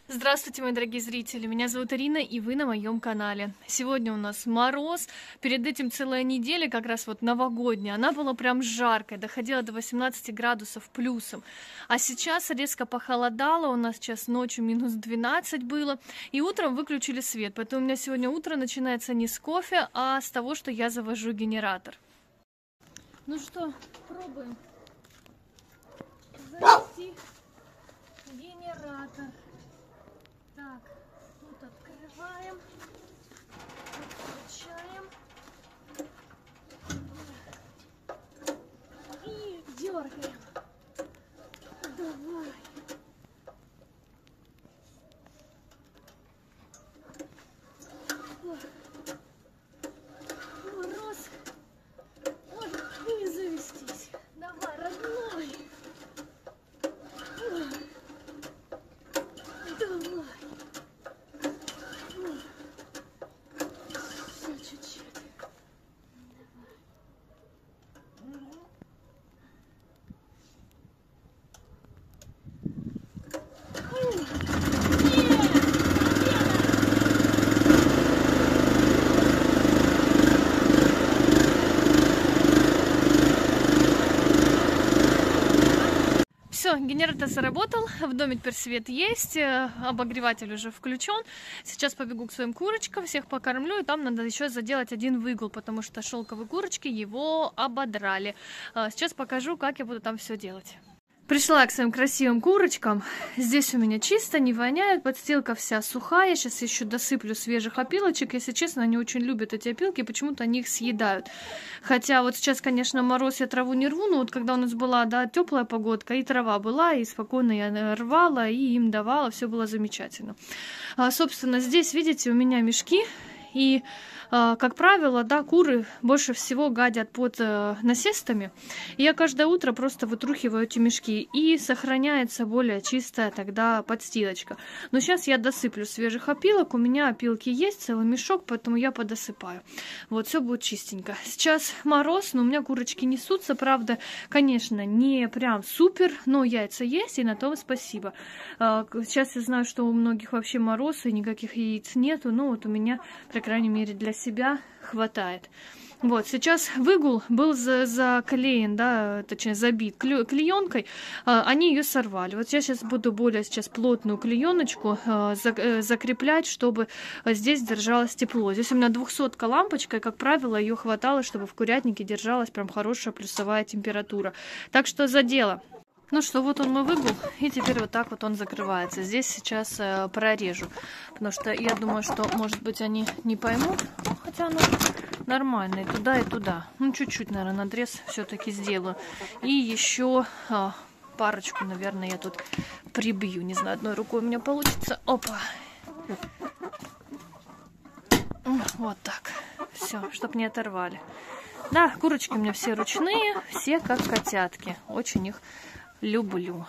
Здравствуйте, мои дорогие зрители! Меня зовут Ирина, и вы на моем канале. Сегодня у нас мороз, перед этим целая неделя, как раз вот новогодняя, она была прям жаркая, доходила до 18 градусов плюсом. А сейчас резко похолодало, у нас сейчас ночью минус 12 было, и утром выключили свет. Поэтому у меня сегодня утро начинается не с кофе, а с того, что я завожу генератор. Ну что, пробуем завести генератор. Так, тут открываем, включаем и дергаем. Давай. Мороз может и не завестись. Давай, родной. Давай. Все, генератор заработал, в доме теперь свет есть, обогреватель уже включен. Сейчас побегу к своим курочкам, всех покормлю, и там надо еще заделать один выгул, потому что шелковые курочки его ободрали. Сейчас покажу, как я буду там все делать. Пришла к своим красивым курочкам. Здесь у меня чисто, не воняет, подстилка вся сухая. Сейчас еще досыплю свежих опилочек. Если честно, они очень любят эти опилки, почему-то они их съедают. Хотя вот сейчас, конечно, мороз, я траву не рву, но вот когда у нас была, да, теплая погодка, и трава была, и спокойно я рвала, и им давала, все было замечательно. Собственно, здесь, видите, у меня мешки, и как правило, да, куры больше всего гадят под насестами. И я каждое утро просто вытрухиваю эти мешки, и сохраняется более чистая тогда подстилочка. Но сейчас я досыплю свежих опилок, у меня опилки есть, целый мешок, поэтому я подосыпаю. Вот, все будет чистенько. Сейчас мороз, но у меня курочки несутся, правда, конечно, не прям супер, но яйца есть, и на том спасибо. Сейчас я знаю, что у многих вообще мороз, и никаких яиц нету, но вот у меня, по крайней мере, для себя хватает. Вот, сейчас выгул был заклеен, да, точнее забит клеенкой, они ее сорвали. Вот я сейчас буду более плотную клееночку закреплять, чтобы здесь держалось тепло. Здесь у меня 200-ка лампочка, и, как правило, ее хватало, чтобы в курятнике держалась прям хорошая плюсовая температура. Так что за дело. Ну что, вот он мой выгул, и теперь вот так вот он закрывается. Здесь сейчас прорежу, потому что я думаю, что, может быть, они не поймут, хотя оно нормально, и туда, и туда. Ну, чуть-чуть, наверное, надрез все-таки сделаю. И еще парочку, наверное, я тут прибью. Не знаю, одной рукой у меня получится. Опа! Вот так. Все, чтоб не оторвали. Да, курочки у меня все ручные, все как котятки. Очень их люблю.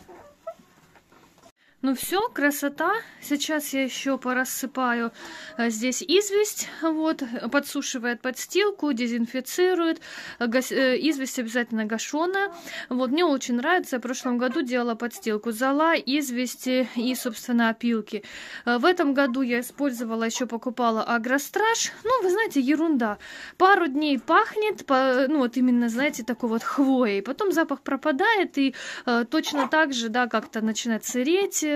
Ну все, красота. Сейчас я еще порассыпаю здесь известь, вот, подсушивает подстилку, дезинфицирует. Известь обязательно гашеная. Вот, мне очень нравится. Я в прошлом году делала подстилку. Зола, известь и, собственно, опилки. В этом году я использовала, еще покупала Агростраж. Ну, вы знаете, ерунда. Пару дней пахнет, ну, вот именно, знаете, такой вот хвоей. Потом запах пропадает, и точно так же, да, как-то начинает сыреть.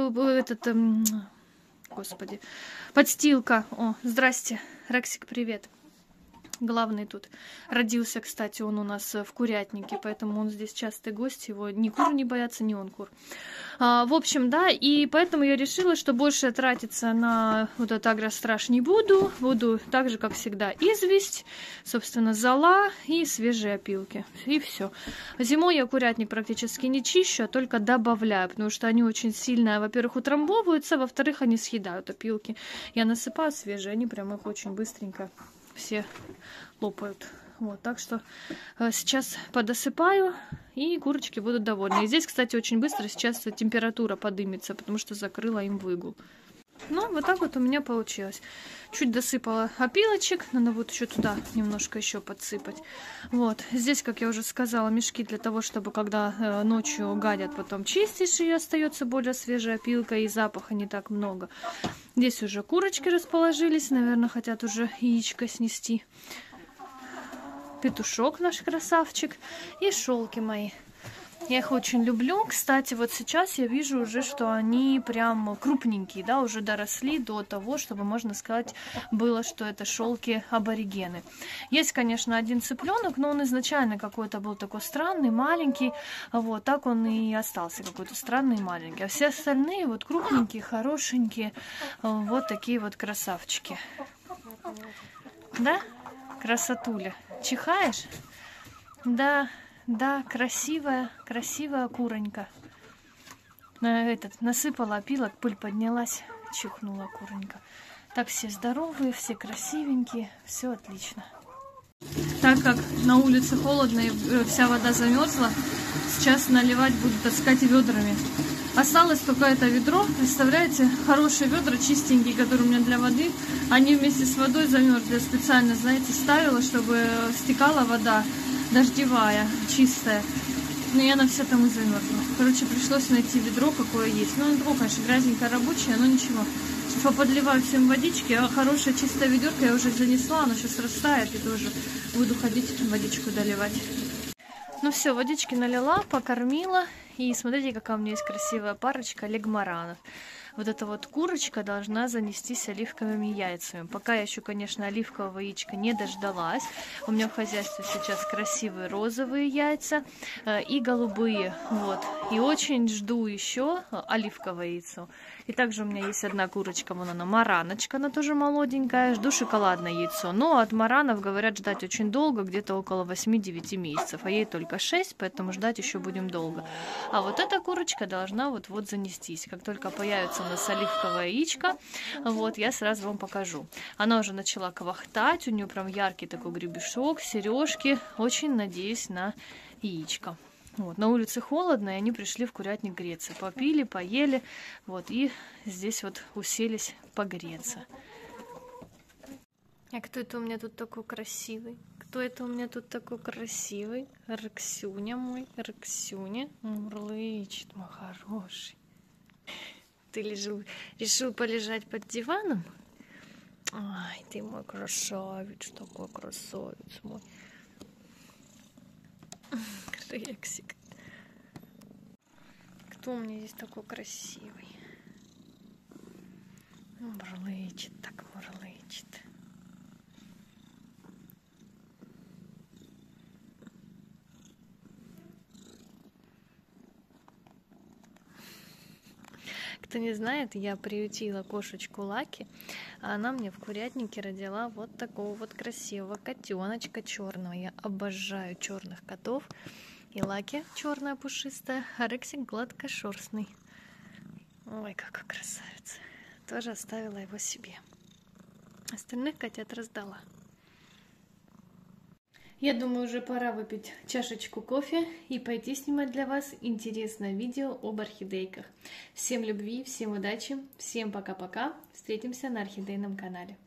Господи, подстилка. О, здрасте, Рексик, привет. Главный тут родился, кстати, он у нас в курятнике, поэтому он здесь частый гость, его ни куры не боятся, ни он кур. В общем, да, и поэтому я решила, что больше тратиться на вот этот Агростраж не буду. Буду так же, как всегда, известь, собственно, зола и свежие опилки. И все. Зимой я курятник практически не чищу, а только добавляю, потому что они очень сильно, во-первых, утрамбовываются, во-вторых, они съедают опилки. Я насыпаю свежие, они прям их очень быстренько все лопают. Вот, так что сейчас подосыпаю, и курочки будут довольны. И здесь, кстати, очень быстро сейчас температура подымется, потому что закрыла им выгул. Ну, вот так вот у меня получилось. Чуть досыпала опилочек, надо вот еще туда немножко еще подсыпать. Вот, здесь, как я уже сказала, мешки для того, чтобы когда ночью гадят, потом чистишь, и остается более свежая опилка, и запаха не так много. Здесь уже курочки расположились, наверное, хотят уже яичко снести. Петушок наш красавчик и шелки мои. Я их очень люблю. Кстати, вот сейчас я вижу уже, что они прям крупненькие, да, уже доросли до того, чтобы, можно сказать, было, что это шелки аборигены. Есть, конечно, один цыпленок, но он изначально какой-то был такой странный, маленький. Вот, так он и остался какой-то странный, маленький. А все остальные вот крупненькие, хорошенькие, вот такие вот красавчики. Да? Красотуля. Чихаешь? Да. Да, красивая, красивая куронька. Насыпала опилок, пыль поднялась, чихнула куронька. Так, все здоровые, все красивенькие, все отлично. Так как на улице холодно и вся вода замерзла, сейчас наливать буду, таскать ведрами. Осталось только это ведро, представляете, хорошие ведра, чистенькие, которые у меня для воды. Они вместе с водой замерзли. Я специально, знаете, ставила, чтобы стекала вода. Дождевая, чистая. Но и она вся там и замерзла. Короче, пришлось найти ведро, какое есть. Ну, оно такое, конечно, грязненькое, рабочее, но ничего. Сейчас подливаю всем водички, а хорошее чистое ведерко я уже занесла, оно сейчас растает, и тоже буду ходить водичку доливать. Ну все, водички налила, покормила. И смотрите, какая у меня есть красивая парочка легмаранов. Вот эта вот курочка должна занестись оливковыми яйцами. Пока я еще, конечно, оливкового яичка не дождалась. У меня в хозяйстве сейчас красивые розовые яйца и голубые. Вот. И очень жду еще оливковое яйцо. И также у меня есть одна курочка, вон она, мараночка, она тоже молоденькая. Жду шоколадное яйцо. Но от маранов, говорят, ждать очень долго, где-то около 8-9 месяцев. А ей только 6, поэтому ждать еще будем долго. А вот эта курочка должна вот-вот занестись. Как только появится у нас оливковое яичко, вот, я сразу вам покажу. Она уже начала квахтать, у нее прям яркий такой гребешок, сережки. Очень надеюсь на яичко. Вот, на улице холодно, и они пришли в курятник греться. Попили, поели, вот, и здесь вот уселись погреться. А кто это у меня тут такой красивый? Кто это у меня тут такой красивый? Рексюня мой, Рексюня. Мурлычет, мой хороший. Ты решил полежать под диваном? Ай, ты мой красавец, такой красавец мой. Рексик. Кто у меня здесь такой красивый? Мурлычет, так мурлычет. Кто не знает, я приютила кошечку Лаки, а она мне в курятнике родила вот такого вот красивого котеночка черного. Я обожаю черных котов. И Лаки черная пушистая, а Рексик гладкошерстный. Ой, какой красавец. Тоже оставила его себе. Остальных котят раздала. Я думаю, уже пора выпить чашечку кофе и пойти снимать для вас интересное видео об орхидейках. Всем любви, всем удачи, всем пока-пока. Встретимся на орхидейном канале.